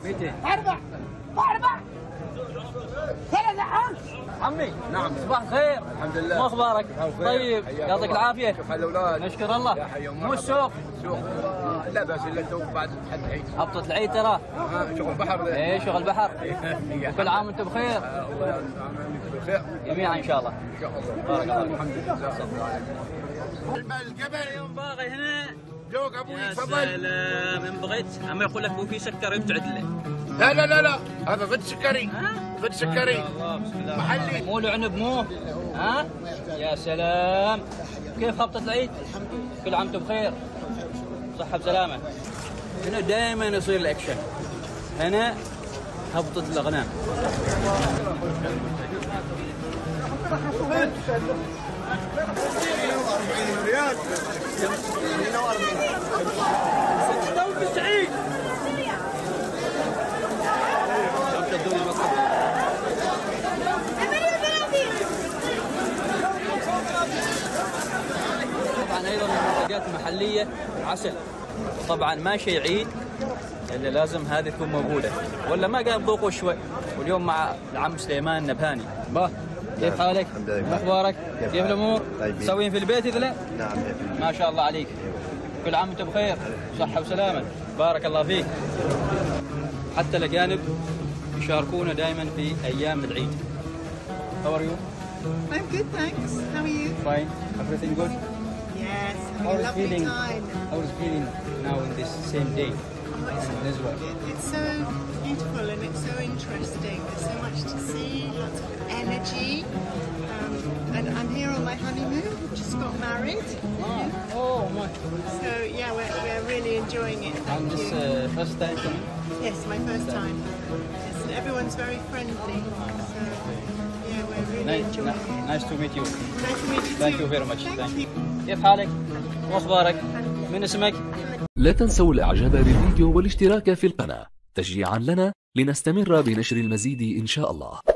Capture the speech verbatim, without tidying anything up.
مئتين. أربع أربع ثلاثة عام. عمي نعم. صباح الخير. الحمد لله. ما اخبارك؟ طيب يعطيك العافيه. كيف حال الاولاد؟ نشكر الله. يا حي مو السوق؟ سوق لا بس الا تو بعد حد العيد. هبطة العيد ترى. ها شغل بحر. ايه شغل بحر. كل عام وانتم بخير. الله بخير جميعا ان شاء الله. ان شاء الله. بارك الله. الحمد لله. الجبل باغي هنا. ذوق ابوي يا تفضل. سلام ان بغيت اما يقول لك مو في سكر يبتعد له. لا لا لا لا هذا ضد سكري ضد سكري الله بسم الله. محلي. مو العنب مو. ها؟ يا سلام. كيف هبطة العيد؟ كل عام وانتم بخير. صحة بسلامة. هنا دائما يصير الاكشن. هنا هبطة الاغنام. ريال ستة وتسعين. طبعا ايضا المنتجات المحليه عسل. طبعا ما شيء عيد الا لازم هذه تكون موجوده ولا ما قام ذوقوا شوي. واليوم مع العم سليمان النبهاني. با كيف حالك؟ الحمد لله. اخبارك؟ كيف الامور؟ طيبين. مسوين في البيت اذا لا؟ نعم. ما شاء الله عليك. كل عام وانتم بخير، صحه وسلامه، بارك الله فيك. حتى الاجانب يشاركونا دائما في ايام العيد. How are you? I'm good, thanks. How are you? Fine. Everything good? Yes, How having is a lovely feeling? time. How is feeling now in this same day Oh, it's, in Israel? it- it's so beautiful and it's so interesting. There's so much to see, lots of energy. Um, and I'm here on my honeymoon. Just got married. Oh my! So yeah, we're, we're really enjoying it. Thank And this you. uh, first time coming? Yes, my first time. Yes, and everyone's very friendly. So yeah, we're really Nice, enjoying it. nice to meet you. Nice to meet you Thank too. you very much. Thank Thank you. كيف حالك؟ واخبارك؟ من اسمك؟ لا تنسوا الاعجاب بالفيديو والاشتراك في القناة تشجيعا لنا لنستمر بنشر المزيد إن شاء الله.